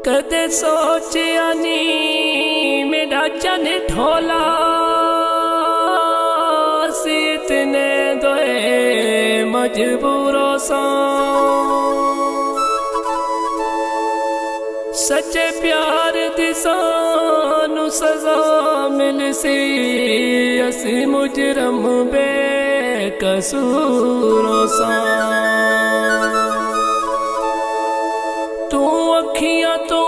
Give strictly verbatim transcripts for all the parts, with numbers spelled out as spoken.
कदे सोचिया नी मेरा चन ठोला सी इतने दोए मजबूरों सा सच्चे प्यार दी सानू सजा मिल सी असी मुजरम बेकसूरों सा तू अखियां तो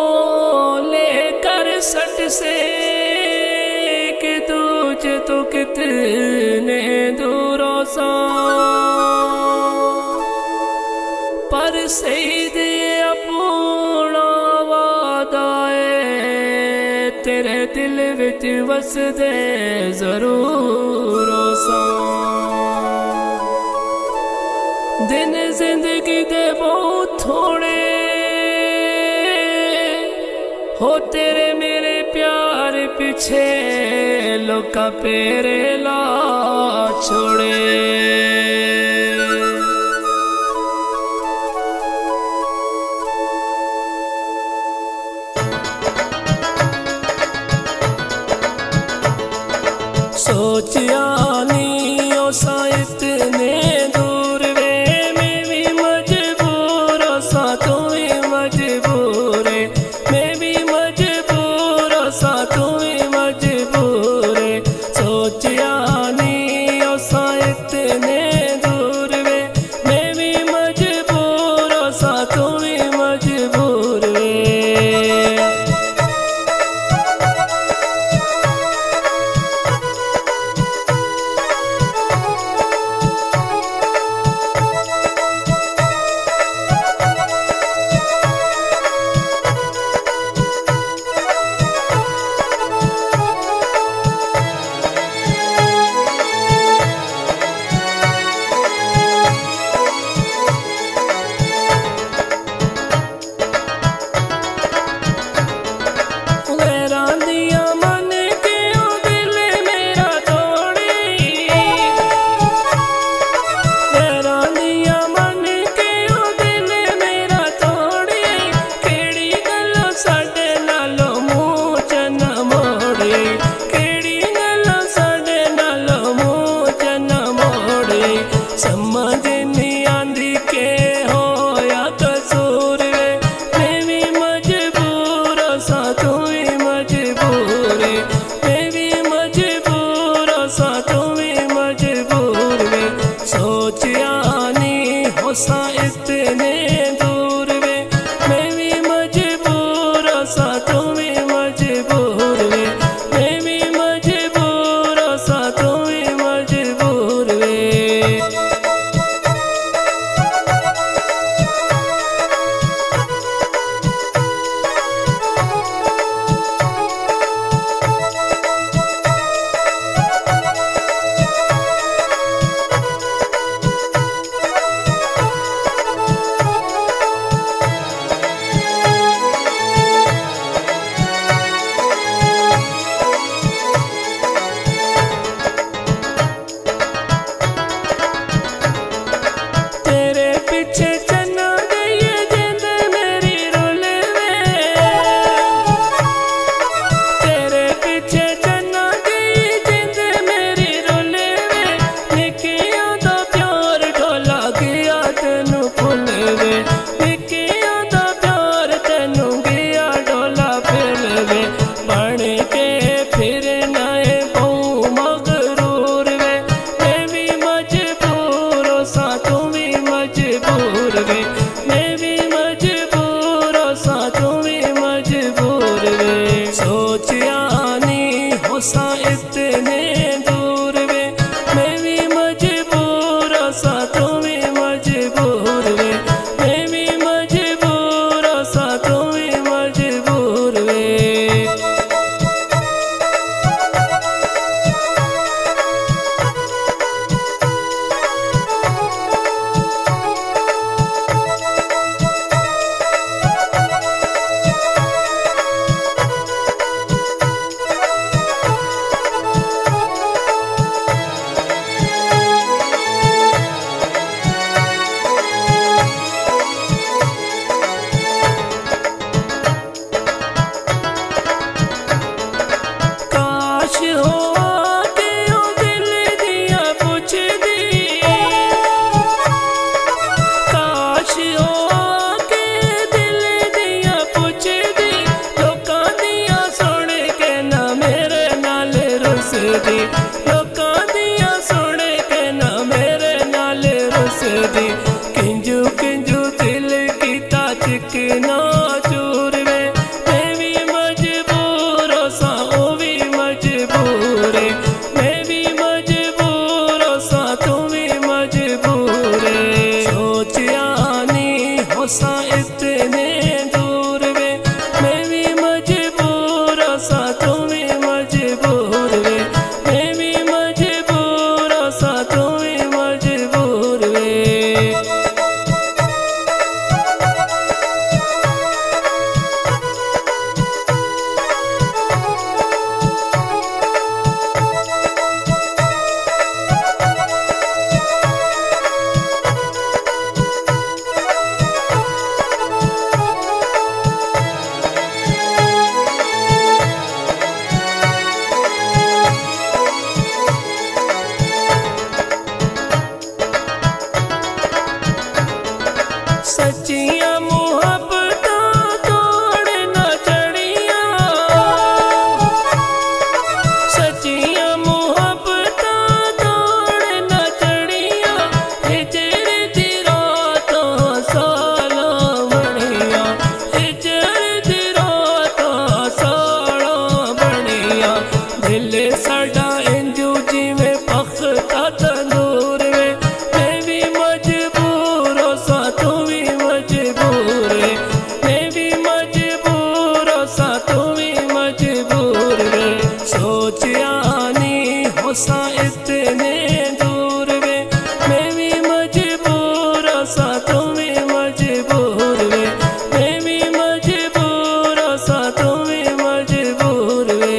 लेकर सट से कि तुझे तो कितने दूरों सा पर सईद अपना वादा है तेरे दिल विच वस दे जरूर सा दिन जिंदगी दे बहुत थोड़े हो तेरे मेरे प्यार पीछे लोका पेरे ला छोड़े सोचिया नहीं ओ सा इतने दूर वे मैं भी मजबूर सा तू भी मजबूर मैं भी मजबूर सा तू भी मजबूर सोचिया नहीं ओ सा इतने दूर सादिक ना चूर वे मैं भी मजबूर सा ओ भी मजबूर मैं भी मजबूर सा तू भी मजबूर सोचिया नहीं हो सा इतने दूर वे मैं भी मजबूर सा तू भी मजबूर वे मैं भी मजबूर सा तू भी मजबूर वे। सच्चियां मुहब्बतां तोड़ ना चढ़िया सच्चियां मुहब्बतां तोड़ ना चढ़िया हिजर दी रातां सालां बनिया हिजर दी रातां सालां बनिया दिल साडा इंजू जिवें पखता तंदूर वे मैं भी मजबूर सा तू भी मजबूर मैं भी मजबूर सा तू भी मजबूर सोचिया नहीं हो सा इतने दूर वे मैं भी मजबूर सा तू भी मजबूर मैं भी मजबूर सा तू भी मजबूर वे।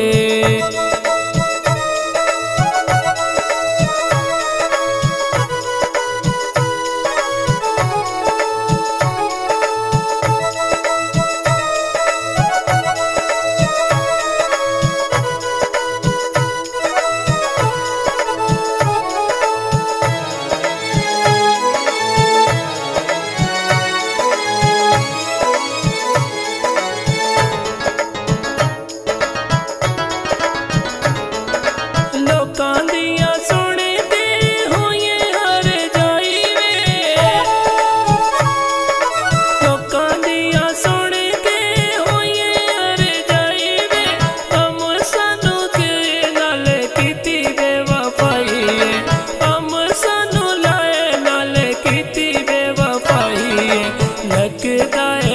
लोकां दियां सुनदे होइए हर जाई वे लोकां दियां सुनदे होइए हर जाई वे हम सानू तेरे नाल कीती बेवफाई हम सानू लाए नाल कीती बेवफाई लगदा